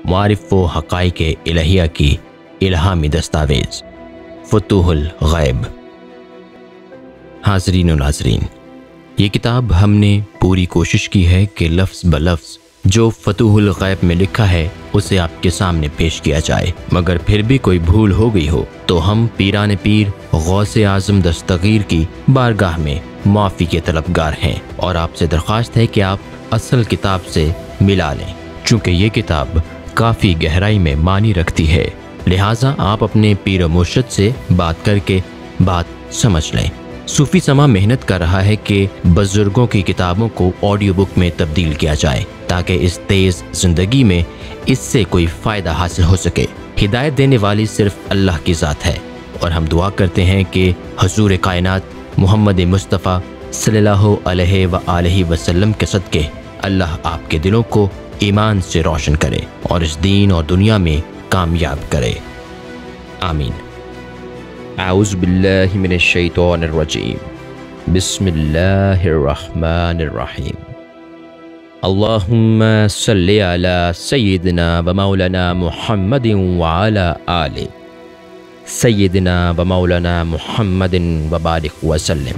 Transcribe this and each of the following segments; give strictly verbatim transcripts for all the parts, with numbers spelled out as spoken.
معارف و حقائق الہیہ کی الہامی دستاویز فتوح الغیب۔ حاضرین و ناظرین، یہ کتاب ہم نے پوری کوشش کی ہے کہ لفظ بلفظ جو فتوح الغیب میں لکھا ہے اسے آپ کے سامنے پیش کیا جائے، مگر پھر بھی کوئی بھول ہو گئی ہو تو ہم پیران پیر غوث اعظم دستگیر کی بارگاہ میں معافی کے طلبگار ہیں اور آپ سے درخواست ہے کہ آپ اصل کتاب سے ملا لیں، چونکہ یہ کتاب کافی گہرائی میں معنی رکھتی ہے، لہٰذا آپ اپنے پیر و مرشد سے بات کر کے بات سمجھ لیں۔ صوفی سما محنت کر رہا ہے کہ بزرگوں کی کتابوں کو آڈیو بک میں تبدیل کیا جائے تاکہ اس تیز زندگی میں اس سے کوئی فائدہ حاصل ہو سکے۔ ہدایت دینے والی صرف اللہ کی ذات ہے، اور ہم دعا کرتے ہیں کہ حضور کائنات محمد مصطفیٰ صلی اللہ علیہ وآلہ وسلم کے صدقے اللہ آپ کے دلوں کو ایمان سے روشن کرے اور اس دین اور دنیا میں کامیاب کرے، آمین۔ اعوذ باللہ من الشیطان الرجیم، بسم اللہ الرحمن الرحیم۔ اللہم صلی علی سیدنا و مولانا محمد وعلی آل سیدنا و مولانا محمد وبارک وسلم۔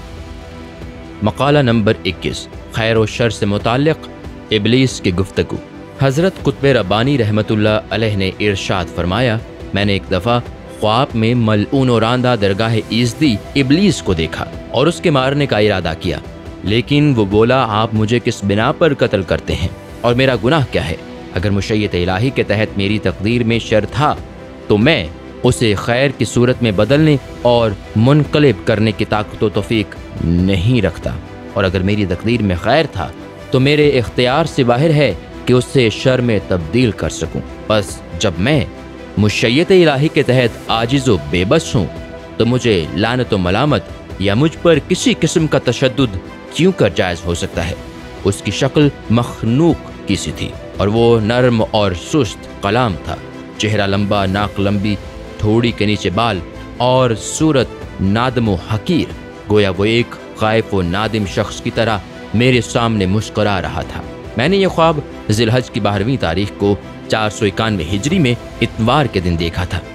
مقالہ نمبر اکیس، خیر و شر سے متعلق ابلیس کی گفتگو۔ حضرت قطب ربانی رحمۃ اللہ علیہ نے ارشاد فرمایا، میں نے ایک دفعہ خواب میں ملعون و راندہ درگاہ ایزدی ابلیس کو دیکھا اور اس کے مارنے کا ارادہ کیا، لیکن وہ بولا، آپ مجھے کس بنا پر قتل کرتے ہیں اور میرا گناہ کیا ہے؟ اگر مشیت الہی کے تحت میری تقدیر میں شر تھا تو میں اسے خیر کی صورت میں بدلنے اور منقلب کرنے کی طاقت و توفیق نہیں رکھتا، اور اگر میری تقدیر میں خیر تھا تو میرے اختیار سے باہر ہے کہ اسے شر میں تبدیل کر سکوں۔ بس جب میں مشیت الہی کے تحت عاجز و بے بس ہوں تو مجھے لعنت و ملامت یا مجھ پر کسی قسم کا تشدد کیوں کر جائز ہو سکتا ہے؟ اس کی شکل مخنوق کی سی تھی اور وہ نرم اور سست کلام تھا، چہرہ لمبا، ناک لمبی، تھوڑی کے نیچے بال اور صورت نادم و حقیر، گویا وہ ایک خائف و نادم شخص کی طرح میرے سامنے مسکرا رہا تھا۔ میں نے یہ خواب ذی الحج کی بارہویں تاریخ کو چار سو اکانوے ہجری میں اتوار کے دن دیکھا تھا۔